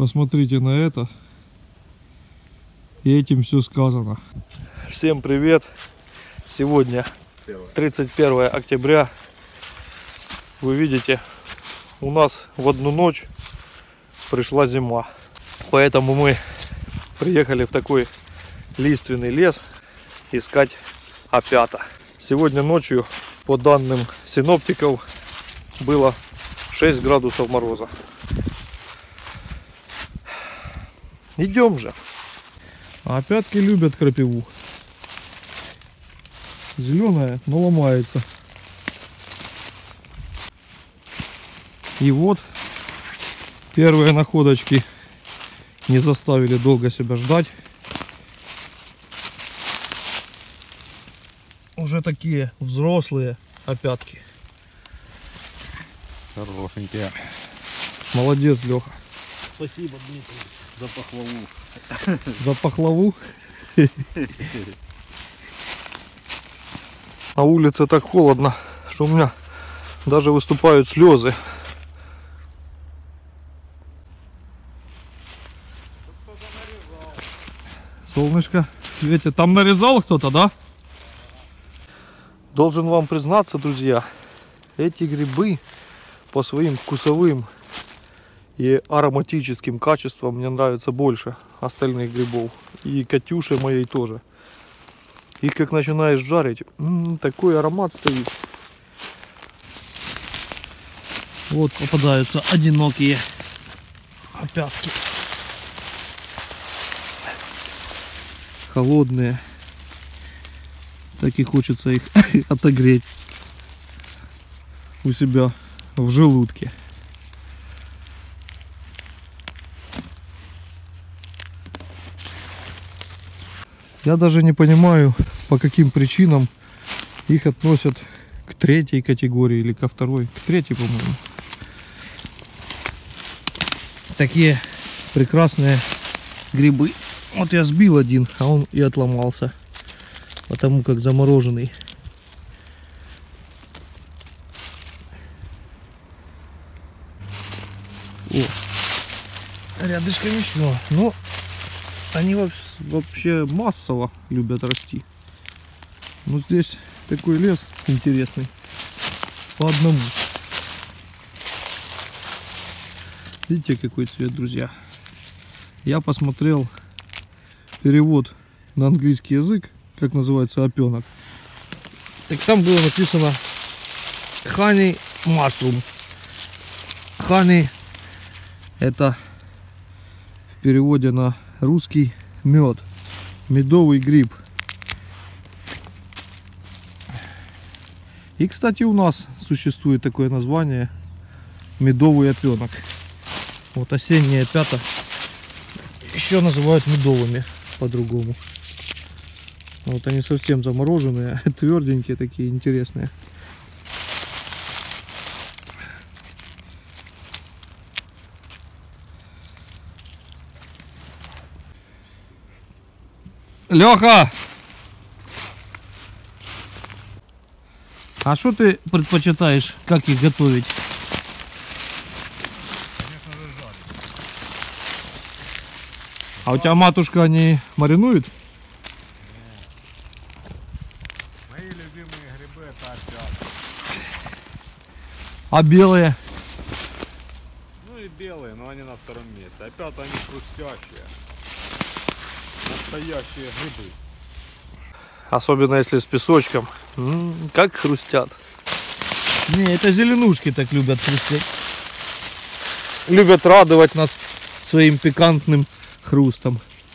Посмотрите на это. И этим все сказано. Всем привет! Сегодня 31 октября. Вы видите, у нас в одну ночь пришла зима. Поэтому мы приехали в такой лиственный лес искать опята. Сегодня ночью, по данным синоптиков, было 6 градусов мороза. Идем же. А опятки любят крапиву. Зеленая, но ломается. И вот первые находочки не заставили долго себя ждать. Уже такие взрослые опятки. Хорошенькие. Молодец, Леха. Спасибо, Дмитрий, за похвалу. За пахлаву. На улице так холодно, что у меня даже выступают слезы. Солнышко светит. Там нарезал кто-то, да? Должен вам признаться, друзья, эти грибы по своим вкусовым и ароматическим качествам мне нравятся больше остальных грибов. И Катюше моей тоже. Их как начинаешь жарить, такой аромат стоит. Вот попадаются одинокие опятки. Холодные. Так и хочется их отогреть у себя в желудке. Я даже не понимаю, по каким причинам их относят к третьей категории или ко второй. К третьей, по-моему. Такие прекрасные грибы. Вот я сбил один, а он и отломался. Потому как замороженный. О, рядышком еще. Но они вообще массово любят расти. Но здесь такой лес интересный. По одному. Видите, какой цвет, друзья? Я посмотрел перевод на английский язык, как называется опенок. Так там было написано honey mushroom. Honey — это в переводе на русский мед, медовый гриб. И, кстати, у нас существует такое название — медовый опенок. Вот осенние опята еще называют медовыми по-другому. Вот они совсем замороженные, тверденькие такие, интересные. Леха! А что ты предпочитаешь, как их готовить? Конечно же, жарить. А у тебя матушка не маринует? Мои любимые грибы — это опята. А белые? Ну и белые, но они на втором месте. Опята они хрустящие. Настоящие грибы. Особенно если с песочком. Как хрустят. Не, это зеленушки так любят хрустеть. Любят радовать нас своим пикантным хрустом.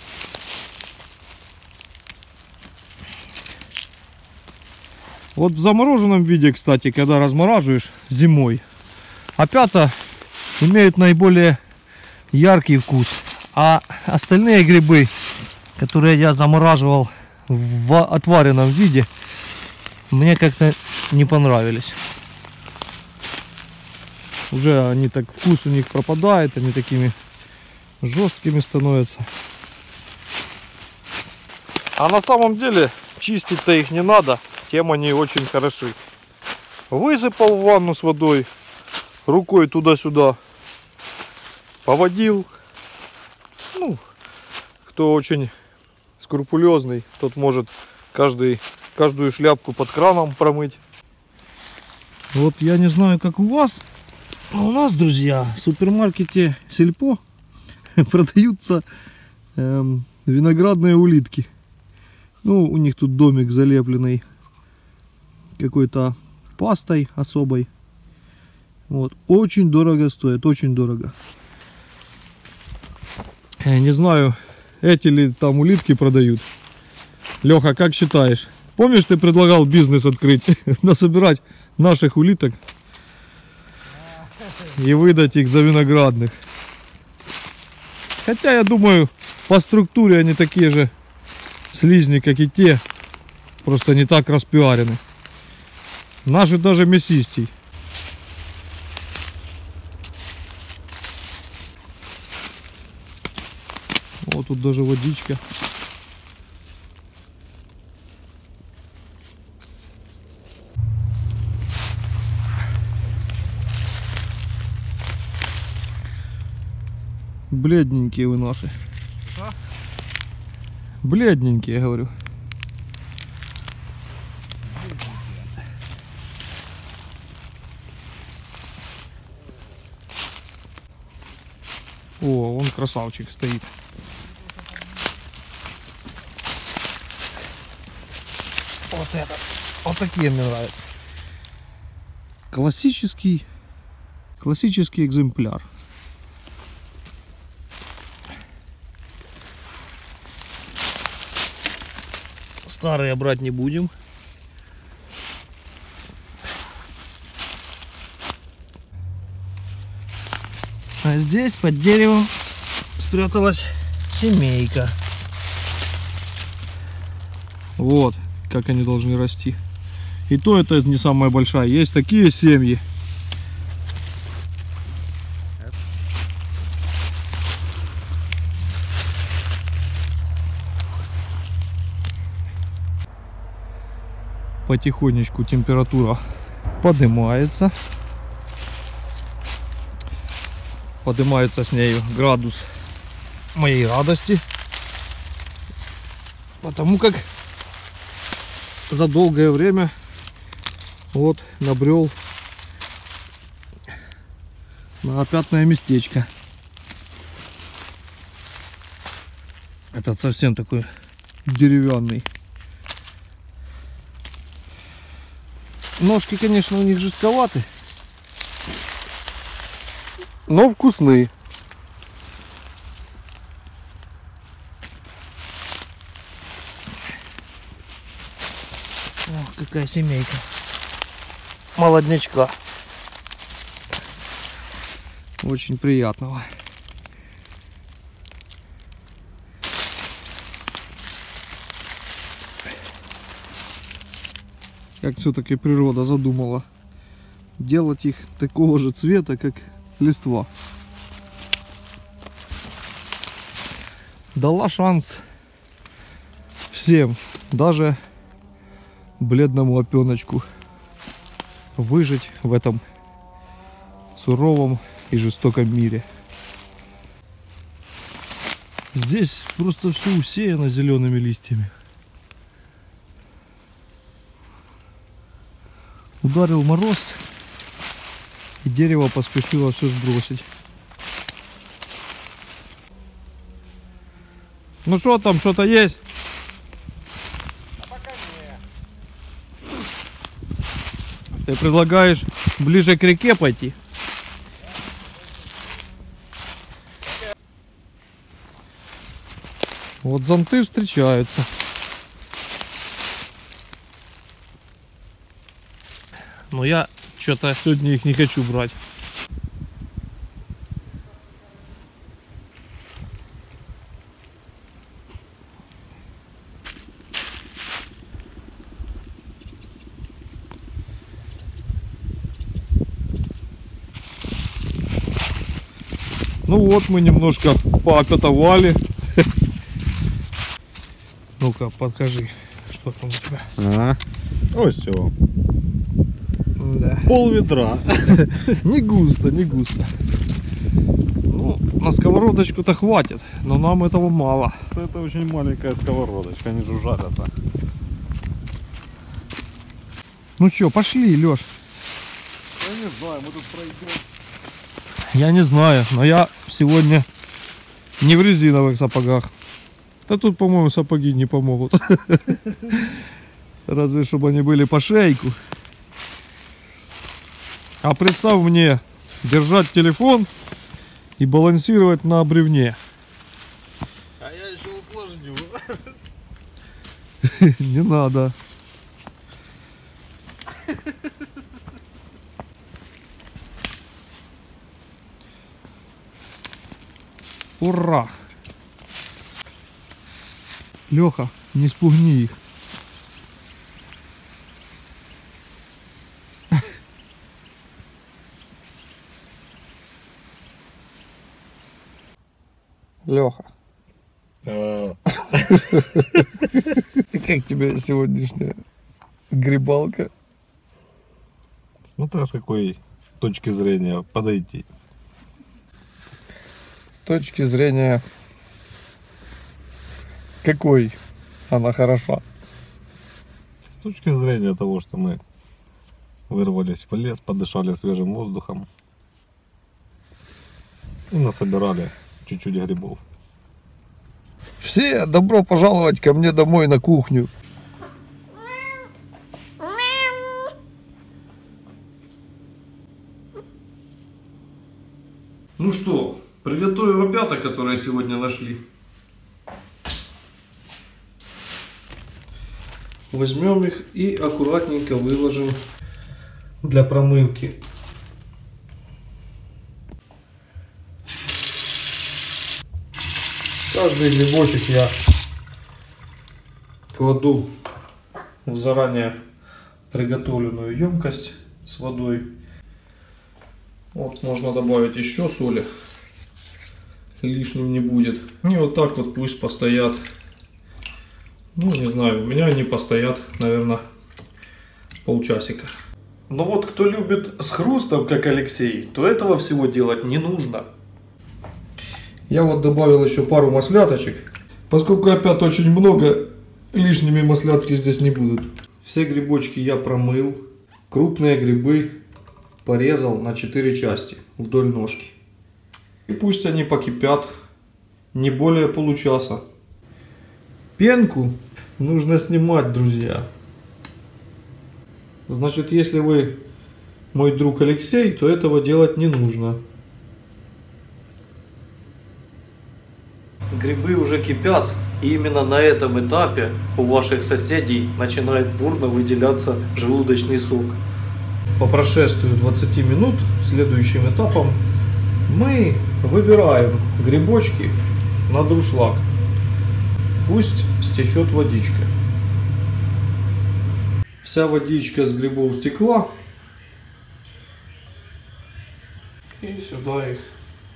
Вот в замороженном виде, кстати, когда размораживаешь зимой, опята имеют наиболее яркий вкус. А остальные грибы, которые я замораживал в отваренном виде, мне как-то не понравились. Уже они так, вкус у них пропадает, они такими жесткими становятся. А на самом деле чистить-то их не надо, тем они очень хороши. Высыпал в ванну с водой, рукой туда-сюда поводил, кто очень скрупулезный, тот может каждую шляпку под краном промыть. Вот я не знаю, как у вас, но у нас, друзья, в супермаркете Сельпо продаются виноградные улитки. Ну, у них тут домик залепленный какой-то пастой особой. Вот, очень дорого стоит, очень дорого. Я не знаю, эти ли там улитки продают. Леха, как считаешь? Помнишь, ты предлагал бизнес открыть, насобирать наших улиток и выдать их за виноградных? Хотя, я думаю, по структуре они такие же слизни, как и те, просто не так распиарены. Наши даже мясистей. Вот тут даже водичка. Бледненькие вы наши. А? Бледненькие, я говорю. О, вон красавчик стоит. Вот этот. Вот такие мне нравятся. Классический экземпляр. Старые брать не будем. А здесь под деревом спряталась семейка. Вот как они должны расти. И то это не самая большая. Есть такие семьи. Потихонечку температура поднимается. Поднимается с нею градус моей радости. Потому как за долгое время вот набрел на опятное местечко. Этот совсем такой деревянный. Ножки, конечно, у них жестковаты, но вкусные. Ох, какая семейка молоднячка. Очень приятного. Как все-таки природа задумала делать их такого же цвета, как листва. Дала шанс всем, даже бледному опеночку, выжить в этом суровом и жестоком мире. Здесь просто все усеяно зелеными листьями. Ударил мороз, и дерево поспешило все сбросить. Ну что там, что-то есть? А пока нет. Ты предлагаешь ближе к реке пойти? Вот зонты встречаются. Но я что-то сегодня их не хочу брать. Ну вот мы немножко поопятовали. Ну-ка, покажи, что там у тебя. Ага. Ось все. Да. Пол ведра. Не густо, не густо. Ну Ну, на сковородочку-то хватит, но нам этого мало. Это очень маленькая сковородочка, они же жарят. Ну что, пошли, Лёш. Я не знаю, мы тут пройдем. Я не знаю, но я сегодня не в резиновых сапогах. Да тут, по-моему, сапоги не помогут. Разве чтобы они были по шейку. А представь мне держать телефон и балансировать на бревне. А я еще усложню. Не надо. Ура! Леха, не спугни их. Леха, как тебе сегодняшняя грибалка? Смотря с какой точки зрения подойти. С точки зрения какой она хороша? С точки зрения того, что мы вырвались в лес, подышали свежим воздухом и насобирали чуть-чуть грибов. Все, добро пожаловать ко мне домой на кухню. Ну что, приготовим опята, которые сегодня нашли. Возьмем их и аккуратненько выложим для промывки. Каждый грибочек я кладу в заранее приготовленную емкость с водой. Вот можно добавить еще соли, лишним не будет. И вот так вот пусть постоят. Ну, не знаю, у меня они постоят, наверное, полчасика. Но вот кто любит с хрустом, как Алексей, то этого всего делать не нужно. Я вот добавил еще пару масляточек. Поскольку опять очень много, лишними маслятки здесь не будут. Все грибочки я промыл. Крупные грибы порезал на 4 части вдоль ножки. И пусть они покипят не более получаса. Пенку нужно снимать, друзья. Значит, если вы мой друг Алексей, то этого делать не нужно. Грибы уже кипят, и именно на этом этапе у ваших соседей начинает бурно выделяться желудочный сок. По прошествию 20 минут следующим этапом мы выбираем грибочки на дуршлаг. Пусть стечет водичка. Вся водичка с грибов стекла. И сюда их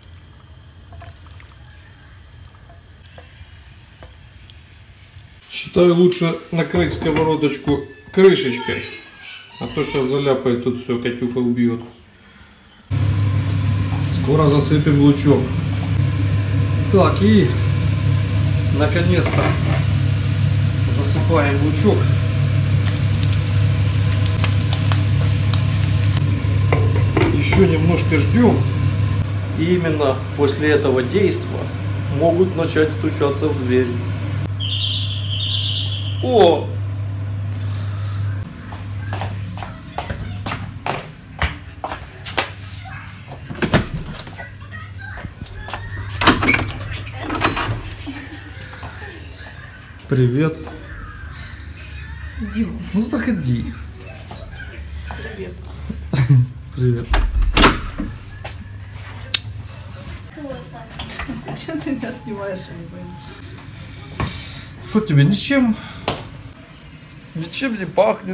считаю, лучше накрыть сковородочку крышечкой, а то сейчас заляпает тут все, Катюха убьет. Скоро засыпем лучок. Так, и наконец-то засыпаем лучок. Еще немножко ждем. И именно после этого действа могут начать стучаться в дверь. О! Привет. Дима. Ну заходи. Привет. Привет. Зачем ты меня снимаешь, я не пойму? Что тебе, ничем не пахнет.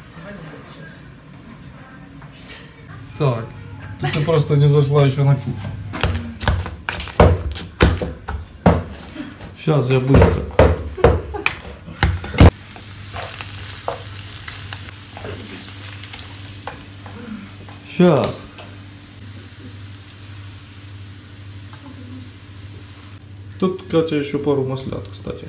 Так, ты просто не зашла еще на кухню. Сейчас я быстро. Сейчас. Тут, Катя, еще пару маслят, кстати.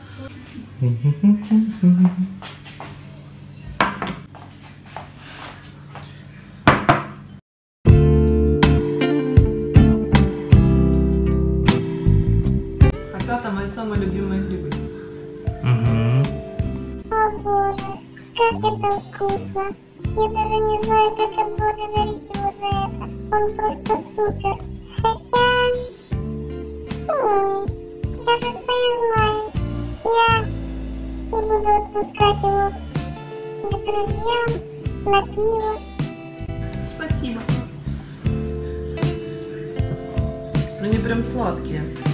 Опята мои самые любимые грибы. О боже, как это вкусно! Я даже не знаю, как отблагодарить его за это. Он просто супер. Хотя... кажется, я знаю. Я не буду отпускать его к друзьям на пиво. Спасибо. Они прям сладкие.